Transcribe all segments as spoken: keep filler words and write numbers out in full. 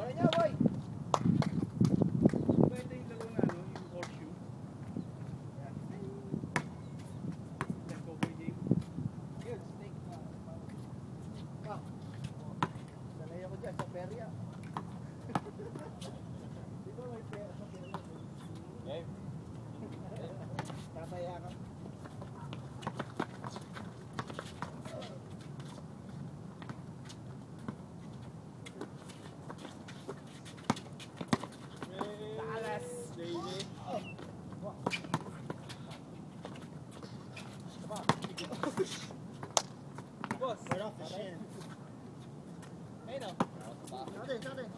Right off the shin. Hey, no. Nothing, nothing.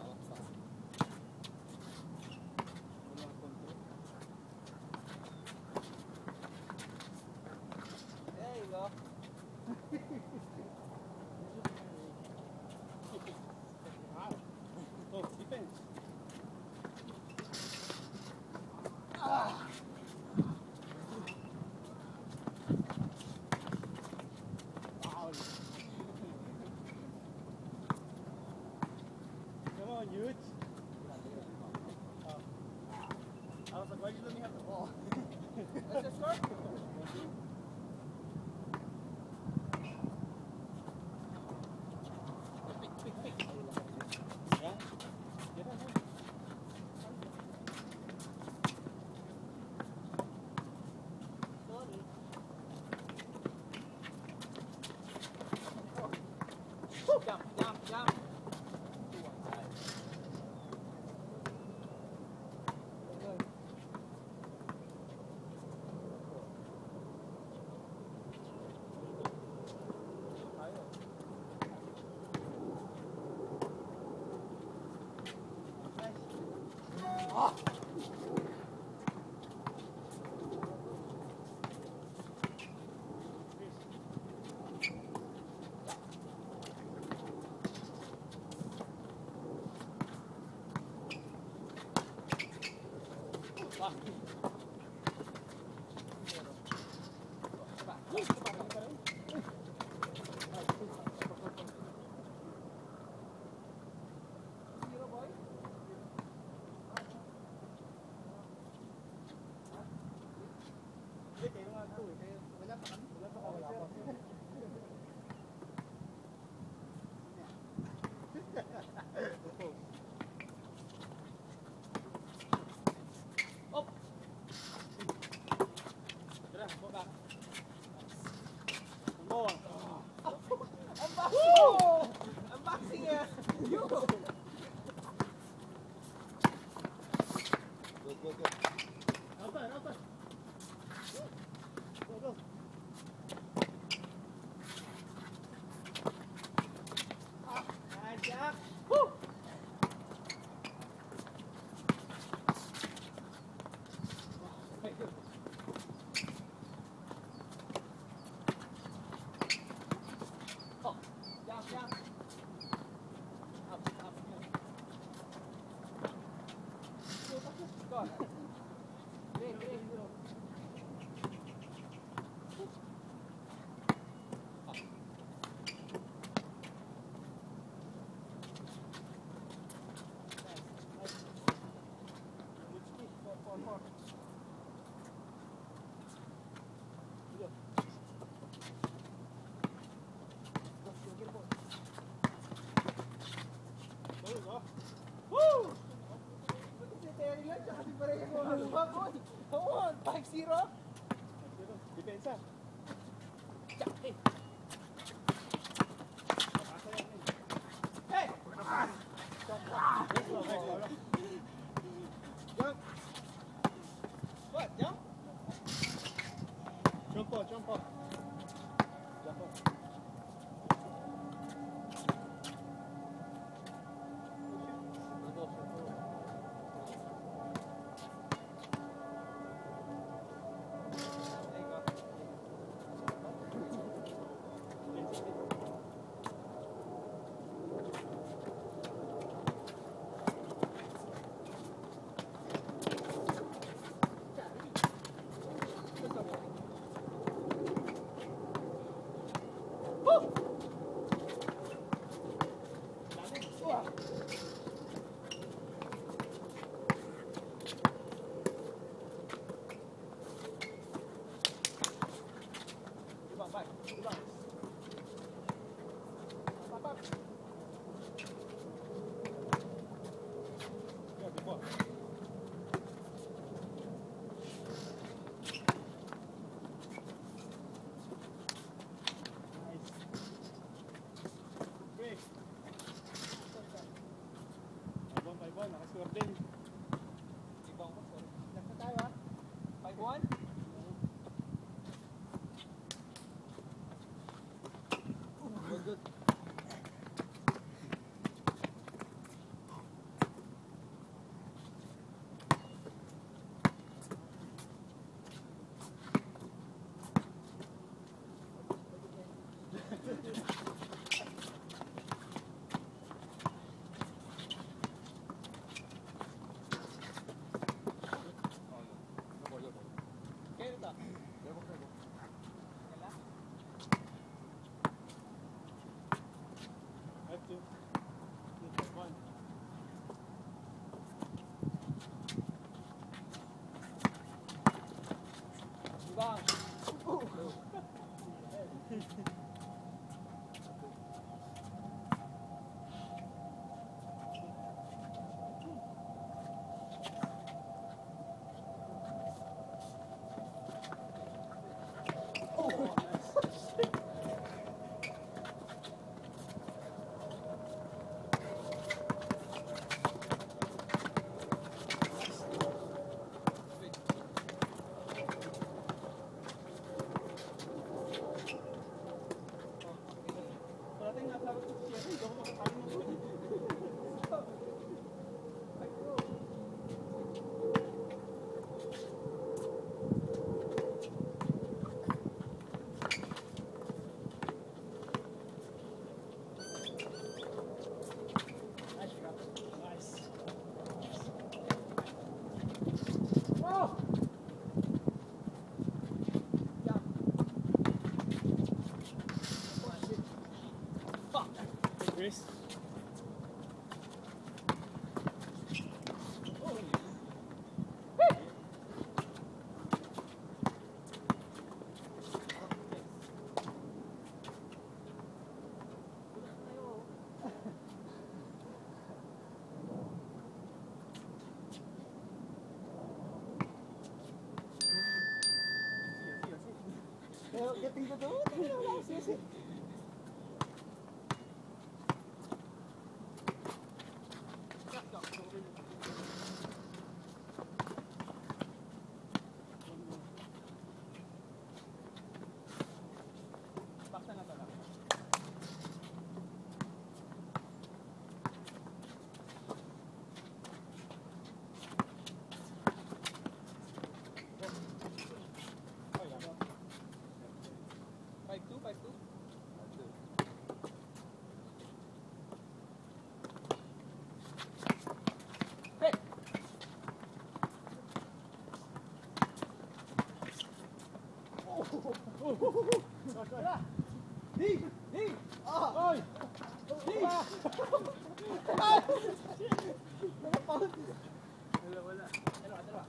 There you go. Wow. Oh, defense. Ah. Huge. Oh. I was like, why'd you let me have the ball? Let's just start. Yeah? Get on here. Sorry. Jump, jump, jump. Oh. Oh. Tara, baba. More. Unboxing. Unboxing ya. Yo. Go, go, go. Outside, outside. Go, go. Ah, nice job. Woo. Oh, down, down. Up, up, go on. Green, green. Woo! Come on, five zero. Depensa. Hey. Hey. Jump. What? Jump? Jump up, jump up. Jump up. din. Ibang ko, sorry. Nasa tayo ah. five one? Good, good. Chris. Getting to do it. Di! Di! Ah! Oy! Di! Wala, wala. Dalawa, dalawa.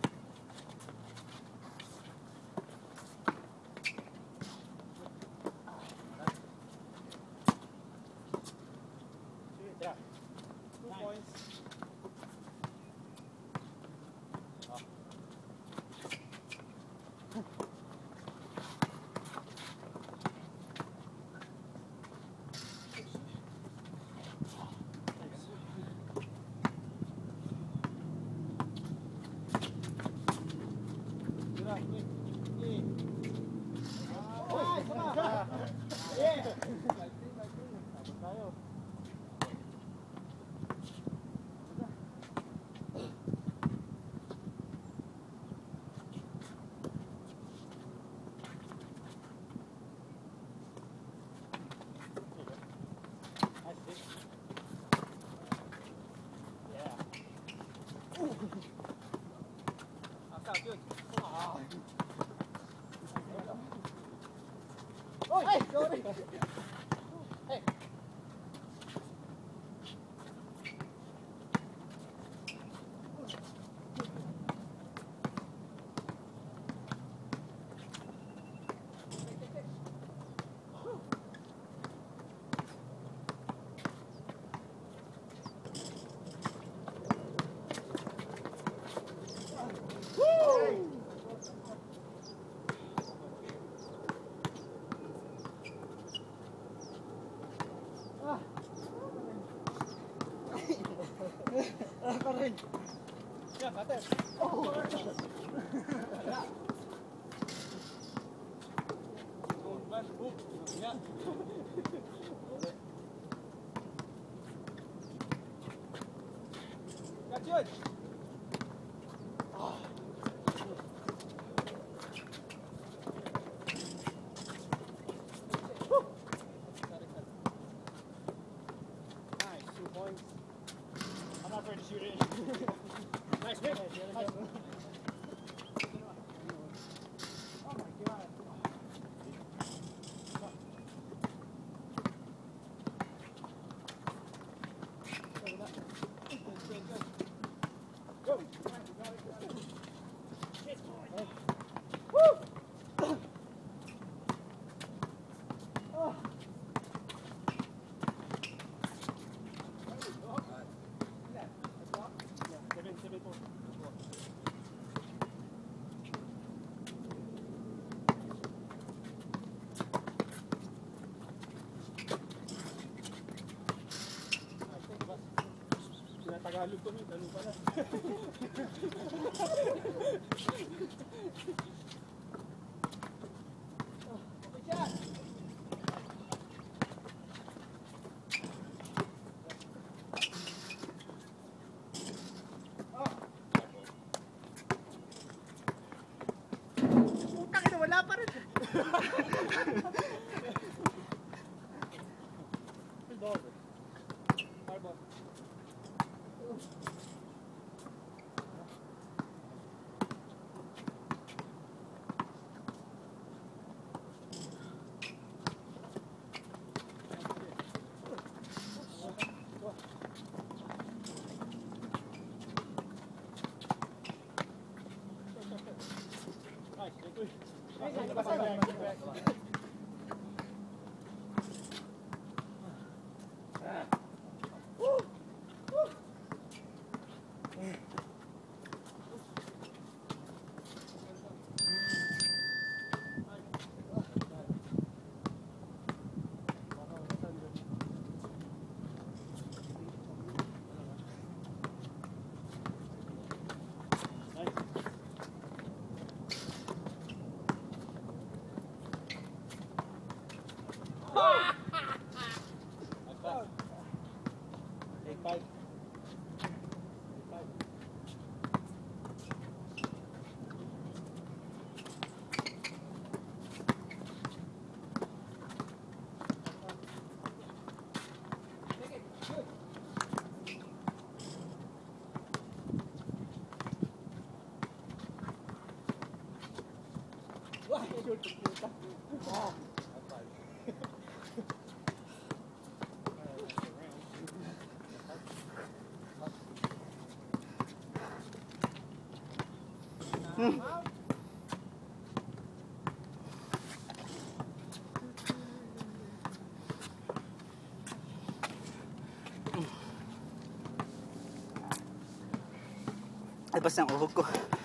Two points. Good. Wow. Oh, hey, sorry. Hey. Salah ka rin. Ya, kate. Oh. Wala. Oh, man, book. Ya. Kacun. Ah. Nice, two points. I'm not afraid to shoot it. Nice hit. Nice. Oh my god. Go. Woo! Oh. Tagalog ko nyo, tanong pala. Okay siya! Putang ina, wala pa rin! Fireball. Oh. Hmm. Lepas ng uhog ko.